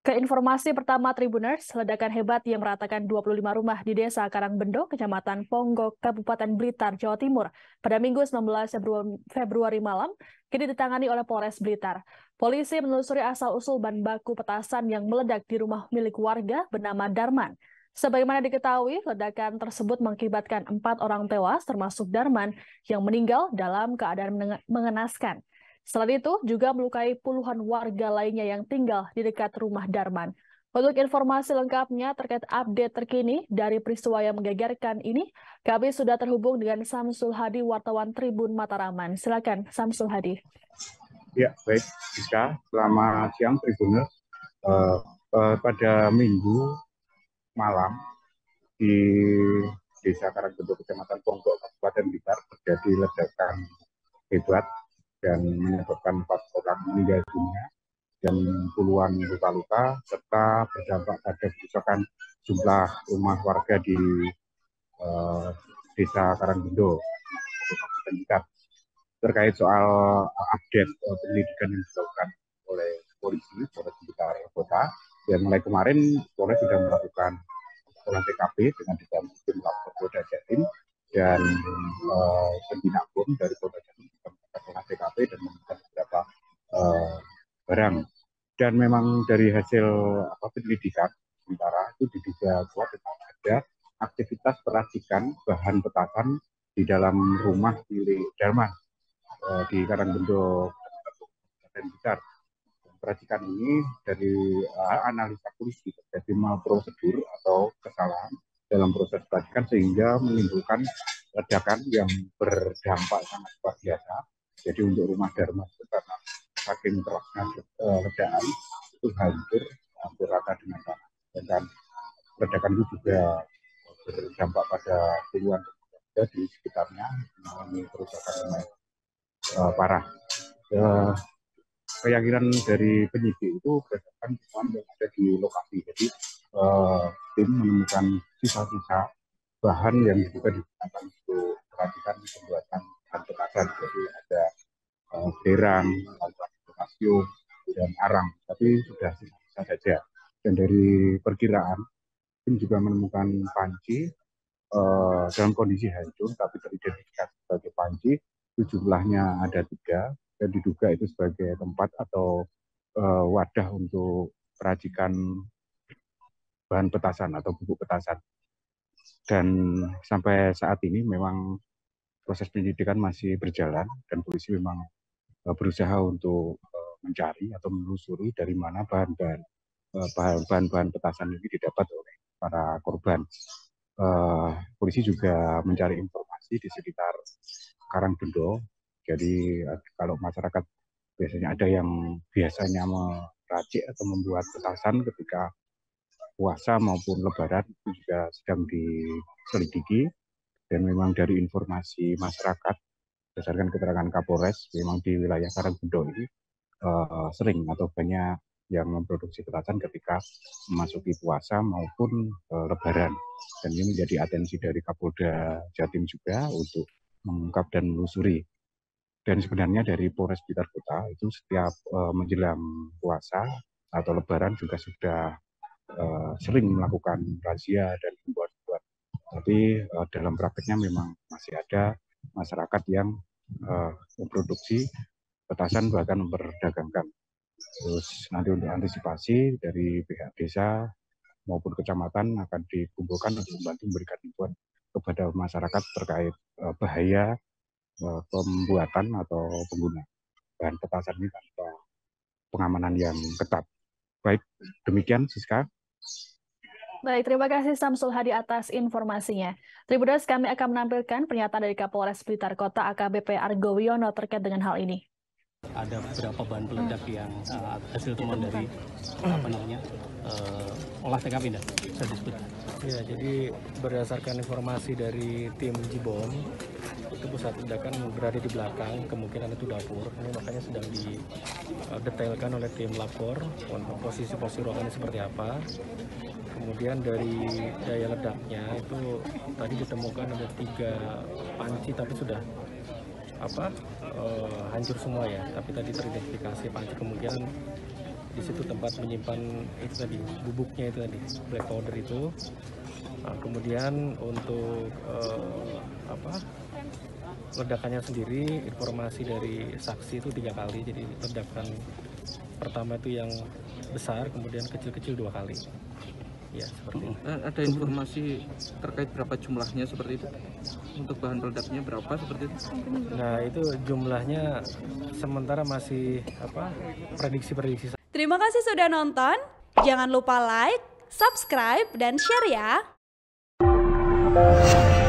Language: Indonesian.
Ke informasi pertama Tribuners, ledakan hebat yang meratakan 25 rumah di Desa Karangbendo, Kecamatan Ponggok, Kabupaten Blitar, Jawa Timur pada Minggu 19 Februari malam, kini ditangani oleh Polres Blitar. Polisi menelusuri asal-usul bahan baku petasan yang meledak di rumah milik warga bernama Darman. Sebagaimana diketahui, ledakan tersebut mengakibatkan 4 orang tewas termasuk Darman yang meninggal dalam keadaan mengenaskan. Selain itu, juga melukai puluhan warga lainnya yang tinggal di dekat rumah Darman. Untuk informasi lengkapnya terkait update terkini dari peristiwa yang menggegerkan ini, kami sudah terhubung dengan Samsul Hadi, wartawan Tribun Mataraman. Silakan, Samsul Hadi. Ya, baik, Siska. Selamat siang, Tribuners. Pada Minggu malam di Desa Karangbendo, Kecamatan Ponggok, Kabupaten Blitar, terjadi ledakan hebat dan menyebabkan 4 orang meninggal dunia dan puluhan luka-luka serta berdampak pada kerusakan jumlah rumah warga di Desa Karangbendo, Kabupaten Blitar. Terkait soal update penyelidikan yang dilakukan oleh polisi Polres Blitar Kota, yang mulai kemarin Polres sudah melakukan olah TKP dengan dibantu tim Lapor Polda Jatim dan pembina pun dari Polda Jatim juga melakukan olah TKP dan menemukan beberapa barang. Dan memang dari hasil penyelidikan sementara itu diduga kuat ada aktivitas peracikan bahan petasan di dalam rumah milik Darman di Karangbendo, Kabupaten Blitar. Peracikan ini dari analisa polisi terjadi malprosedur atau kesalahan dalam proses peracikan sehingga menimbulkan ledakan yang berdampak sangat luar biasa. Jadi untuk rumah Darman karena saking kerasnya ledakan itu hampir rata dengan tanah. Dan ledakan itu juga berdampak pada puluhan warga di sekitarnya mengalami kerusakan yang parah. Keyakinan dari penyidik itu berdasarkan temuan yang ada di lokasi. Jadi tim menemukan sisa-sisa bahan yang juga digunakan untuk peracikan pembuatan bahan petasan. Jadi ada berang, potasium, dan arang. Tapi sudah sisa-sisa saja. Dan dari perkiraan, tim juga menemukan panci dalam kondisi hancur, tapi teridentifikasi sebagai panci. Jumlahnya ada 3. Dan diduga itu sebagai tempat atau wadah untuk peracikan bahan petasan atau bubuk petasan. Dan sampai saat ini memang proses penyelidikan masih berjalan dan polisi memang berusaha untuk mencari atau menelusuri dari mana bahan-bahan petasan ini didapat oleh para korban. Polisi juga mencari informasi di sekitar Karangbendo. Jadi kalau masyarakat biasanya ada yang biasanya meracik atau membuat petasan ketika puasa maupun lebaran itu juga sedang diselidiki. Dan memang dari informasi masyarakat berdasarkan keterangan Kapolres, memang di wilayah Karangbendo ini sering atau banyak yang memproduksi petasan ketika memasuki puasa maupun lebaran. Dan ini menjadi atensi dari Kapolda Jatim juga untuk mengungkap dan menelusuri. Dan sebenarnya dari Polres Blitar Kota itu setiap menjelang puasa atau lebaran juga sudah sering melakukan razia dan membuat. Tapi dalam prakteknya memang masih ada masyarakat yang memproduksi petasan bahkan memperdagangkan. Terus nanti untuk antisipasi dari pihak desa maupun kecamatan akan dikumpulkan untuk membantu memberikan himbauan kepada masyarakat terkait bahaya pembuatan atau pengguna bahan petasan ini tanpa pengamanan yang ketat. Baik, demikian Siska. Baik, terima kasih Samsul Hadi atas informasinya. Tribuners, kami akan menampilkan pernyataan dari Kapolres Blitar Kota AKBP Argo Wiono terkait dengan hal ini. Ada beberapa bahan peledak yang hasil temuan dari olah TKP, bisa disebut. Ya, jadi berdasarkan informasi dari tim Jibom, itu pusat ledakan berada di belakang, kemungkinan itu dapur. Ini makanya sedang didetailkan oleh tim lapor posisi-posisi ruangannya seperti apa. Kemudian dari daya ledaknya itu tadi ditemukan ada 3 panci tapi sudah hancur semua ya. Tapi tadi teridentifikasi panci kemungkinan di situ tempat menyimpan itu tadi, bubuknya itu tadi, black powder itu. Kemudian untuk ledakannya sendiri, informasi dari saksi itu 3 kali. Jadi ledakan pertama itu yang besar, kemudian kecil-kecil 2 kali. Ya, seperti itu. Ada informasi terkait berapa jumlahnya seperti itu? Untuk bahan peledaknya berapa seperti itu? Nah, itu jumlahnya sementara masih prediksi-prediksi. Terima kasih sudah nonton. Jangan lupa like, subscribe, dan share ya.